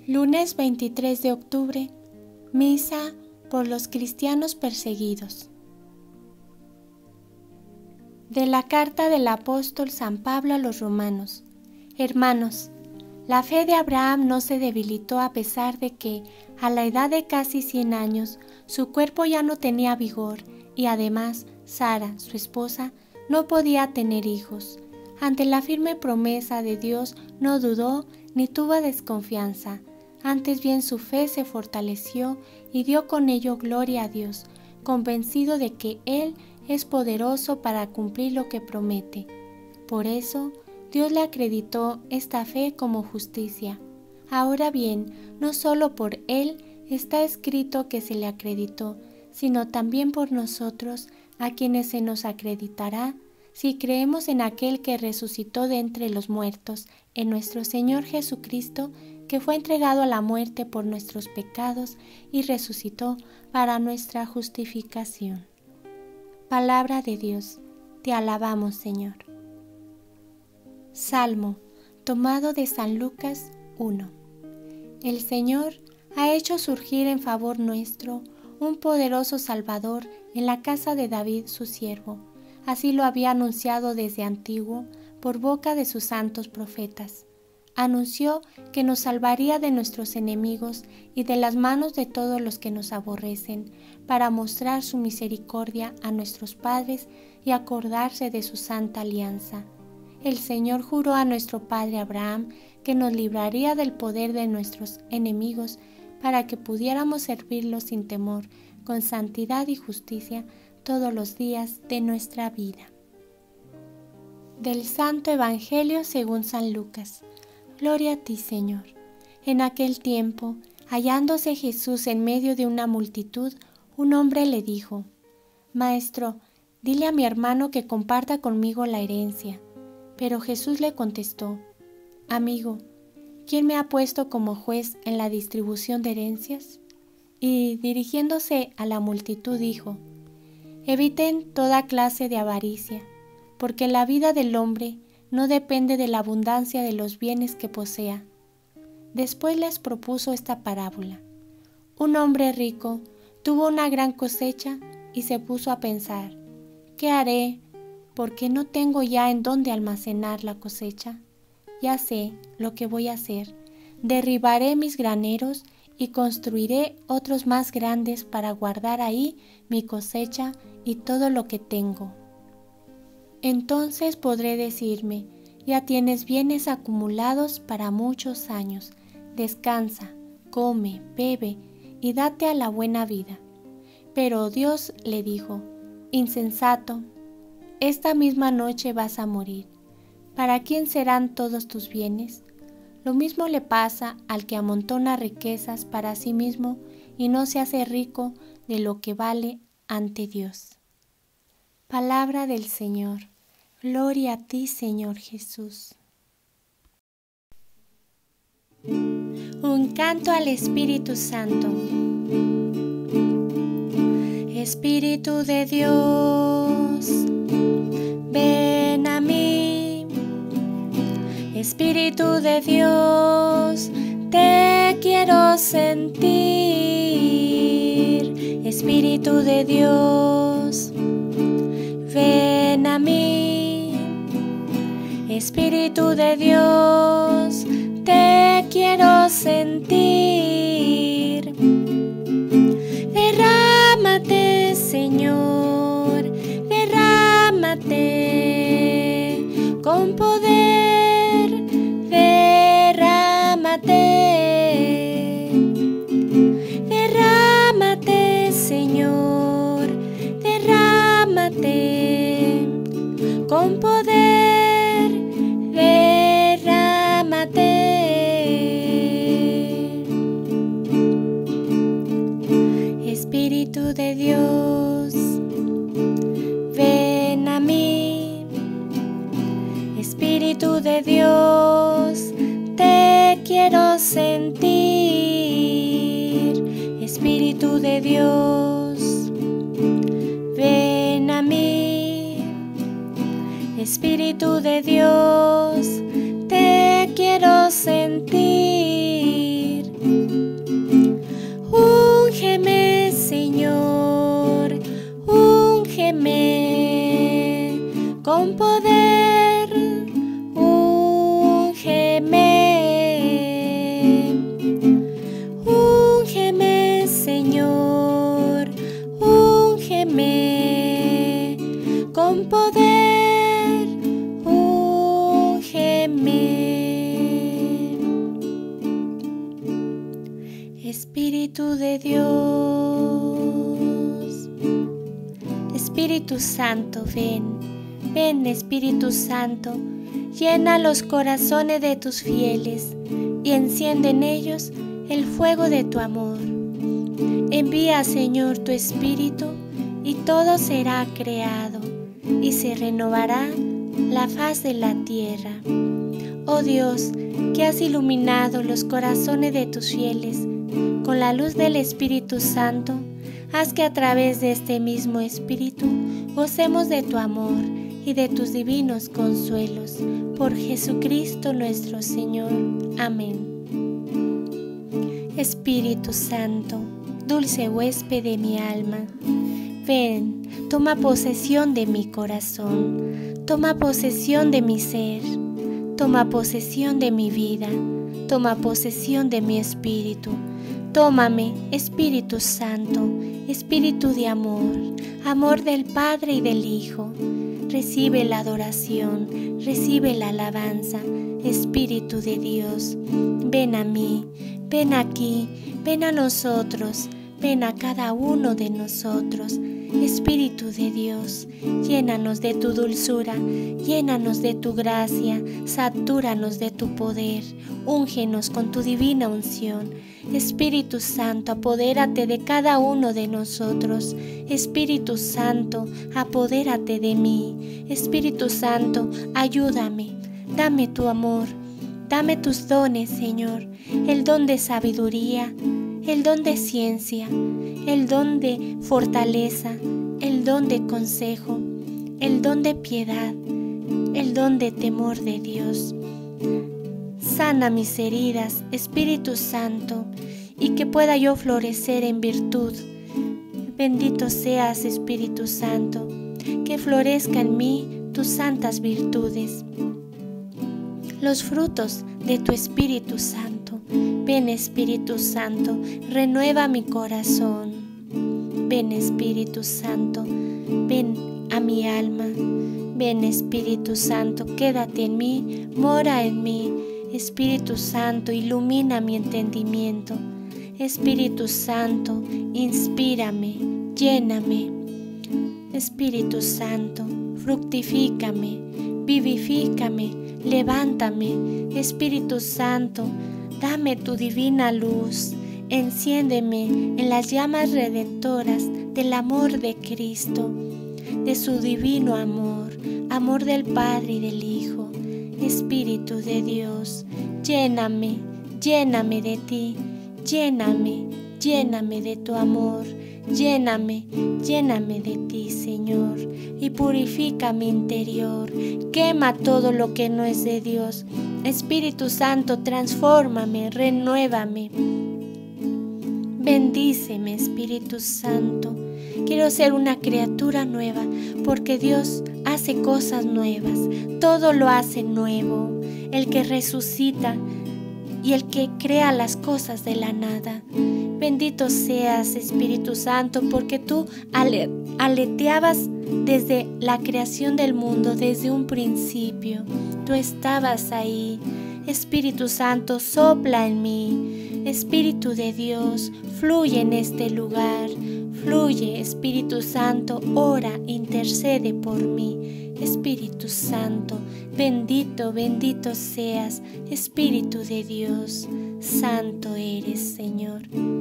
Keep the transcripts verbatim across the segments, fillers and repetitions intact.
Lunes veintitrés de octubre, Misa por los cristianos perseguidos. De la carta del apóstol San Pablo a los romanos. Hermanos, la fe de Abraham no se debilitó a pesar de que, a la edad de casi cien años, su cuerpo ya no tenía vigor y además Sara, su esposa, no podía tener hijos. Ante la firme promesa de Dios no dudó ni tuvo desconfianza. Antes bien su fe se fortaleció y dio con ello gloria a Dios, convencido de que Él es poderoso para cumplir lo que promete. Por eso, Dios le acreditó esta fe como justicia. Ahora bien, no solo por Él está escrito que se le acreditó, sino también por nosotros, a quienes se nos acreditará, si creemos en aquel que resucitó de entre los muertos, en nuestro Señor Jesucristo, que fue entregado a la muerte por nuestros pecados y resucitó para nuestra justificación. Palabra de Dios, te alabamos, Señor. Salmo, tomado de San Lucas uno. El Señor ha hecho surgir en favor nuestro un poderoso Salvador en la casa de David su siervo. Así lo había anunciado desde antiguo por boca de sus santos profetas. Anunció que nos salvaría de nuestros enemigos y de las manos de todos los que nos aborrecen, para mostrar su misericordia a nuestros padres y acordarse de su santa alianza. El Señor juró a nuestro padre Abraham que nos libraría del poder de nuestros enemigos, para que pudiéramos servirlo sin temor, con santidad y justicia, todos los días de nuestra vida. Del Santo Evangelio según San Lucas. Gloria a ti, Señor. En aquel tiempo, hallándose Jesús en medio de una multitud, un hombre le dijo: Maestro, dile a mi hermano que comparta conmigo la herencia. Pero Jesús le contestó: Amigo, ¿quién me ha puesto como juez en la distribución de herencias? Y dirigiéndose a la multitud dijo: Eviten toda clase de avaricia, porque la vida del hombre no depende de la abundancia de los bienes que posea. Después les propuso esta parábola. Un hombre rico tuvo una gran cosecha y se puso a pensar: ¿qué haré? Porque no tengo ya en dónde almacenar la cosecha. Ya sé lo que voy a hacer. Derribaré mis graneros y construiré otros más grandes para guardar ahí mi cosecha y todo lo que tengo. Entonces podré decirme: ya tienes bienes acumulados para muchos años. Descansa, come, bebe y date a la buena vida. Pero Dios le dijo: Insensato, esta misma noche vas a morir. ¿Para quién serán todos tus bienes? Lo mismo le pasa al que amontona riquezas para sí mismo y no se hace rico de lo que vale ante Dios. Palabra del Señor. Gloria a ti, Señor Jesús. Un canto al Espíritu Santo. Espíritu de Dios, ven a mí. Espíritu de Dios, te quiero sentir. Espíritu de Dios, ven a mí. Espíritu de Dios, te quiero sentir. Derrámate, Señor, derrámate con poder, derrámate. Derrámate, Señor, derrámate con poder, derrámate. Espíritu de Dios, ven a mí. Espíritu de Dios, te quiero sentir. Espíritu de Dios, ven a mí. Espíritu de Dios, te quiero sentir. úngeme, úngeme, Señor, úngeme con poder, úngeme. Espíritu de Dios, Espíritu Santo, ven, ven Espíritu Santo, llena los corazones de tus fieles y enciende en ellos el fuego de tu amor. Envía, Señor, tu Espíritu y todo será creado y se renovará la faz de la tierra. Oh Dios, que has iluminado los corazones de tus fieles con la luz del Espíritu Santo, haz que a través de este mismo Espíritu gocemos de tu amor y de tus divinos consuelos. Por Jesucristo nuestro Señor. Amén. Espíritu Santo, dulce huésped de mi alma, ven, toma posesión de mi corazón, toma posesión de mi ser, toma posesión de mi vida, toma posesión de mi espíritu. Tómame, Espíritu Santo, Espíritu de amor, amor del Padre y del Hijo. Recibe la adoración, recibe la alabanza, Espíritu de Dios. Ven a mí, ven aquí, ven a nosotros, ven a cada uno de nosotros. Espíritu de Dios, llénanos de tu dulzura, llénanos de tu gracia, satúranos de tu poder, úngenos con tu divina unción. Espíritu Santo, apodérate de cada uno de nosotros. Espíritu Santo, apodérate de mí. Espíritu Santo, ayúdame, dame tu amor, dame tus dones, Señor, el don de sabiduría, el don de ciencia, el don de fortaleza, el don de consejo, el don de piedad, el don de temor de Dios. Sana mis heridas, Espíritu Santo, y que pueda yo florecer en virtud. Bendito seas, Espíritu Santo, que florezca en mí tus santas virtudes, los frutos de tu Espíritu Santo. Ven, Espíritu Santo, renueva mi corazón. Ven, Espíritu Santo, ven a mi alma. Ven, Espíritu Santo, quédate en mí, mora en mí. Espíritu Santo, ilumina mi entendimiento. Espíritu Santo, inspírame, lléname. Espíritu Santo, fructifícame, vivifícame, levántame. Espíritu Santo, dame tu divina luz, enciéndeme en las llamas redentoras del amor de Cristo, de su divino amor, amor del Padre y del Hijo. Espíritu de Dios, lléname, lléname de ti, lléname, lléname de tu amor, lléname, lléname de ti, Señor, y purifica mi interior, quema todo lo que no es de Dios. Espíritu Santo, transfórmame, renuévame. Bendíceme, Espíritu Santo. Quiero ser una criatura nueva, porque Dios hace cosas nuevas, todo lo hace nuevo. El que resucita y el que crea las cosas de la nada. Bendito seas, Espíritu Santo, porque tú ale- aleteabas desde la creación del mundo, desde un principio. Tú estabas ahí. Espíritu Santo, sopla en mí. Espíritu de Dios, fluye en este lugar. Fluye, Espíritu Santo, ora, intercede por mí. Espíritu Santo, bendito, bendito seas, Espíritu de Dios. Santo eres, Señor.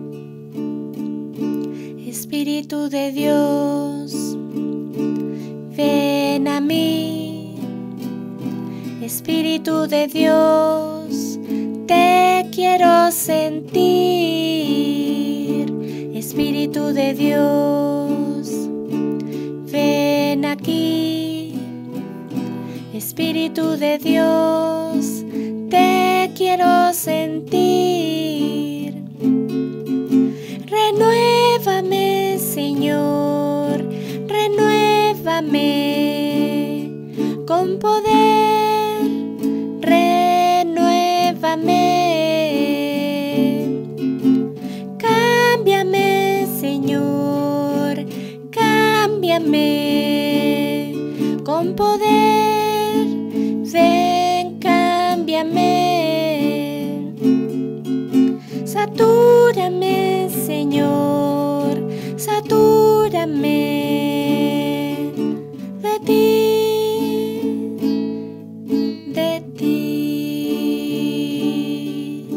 Espíritu de Dios, ven a mí. Espíritu de Dios, te quiero sentir. Espíritu de Dios, ven aquí. Espíritu de Dios, te quiero sentir. Renuévame, Señor, renuévame con poder. Renuévame. sálvame. Cámbiame, Señor, cámbiame. Con poder, ven, cámbiame. Satúrame, Señor, satúrame de ti, de ti.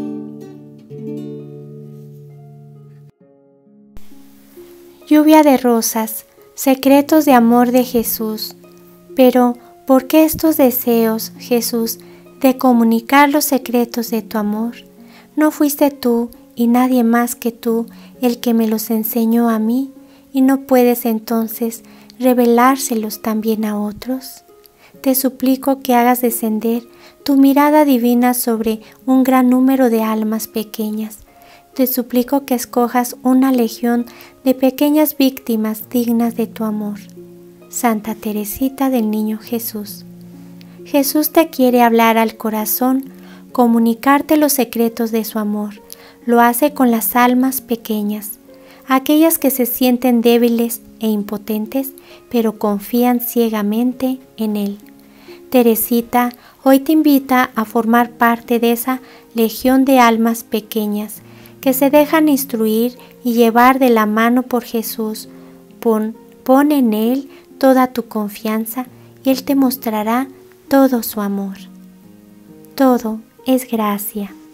Lluvia de rosas, secretos de amor de Jesús. Pero, ¿por qué estos deseos, Jesús, de comunicar los secretos de tu amor? ¿No fuiste tú y nadie más que tú el que me los enseñó a mí, y no puedes entonces revelárselos también a otros? Te suplico que hagas descender tu mirada divina sobre un gran número de almas pequeñas. Te suplico que escojas una legión de pequeñas víctimas dignas de tu amor. Santa Teresita del Niño Jesús. Jesús te quiere hablar al corazón, comunicarte los secretos de su amor. Lo hace con las almas pequeñas, aquellas que se sienten débiles e impotentes, pero confían ciegamente en Él. Teresita hoy te invita a formar parte de esa legión de almas pequeñas que se dejan instruir y llevar de la mano por Jesús. Pon, pon en Él toda tu confianza y Él te mostrará todo su amor. Todo es gracia.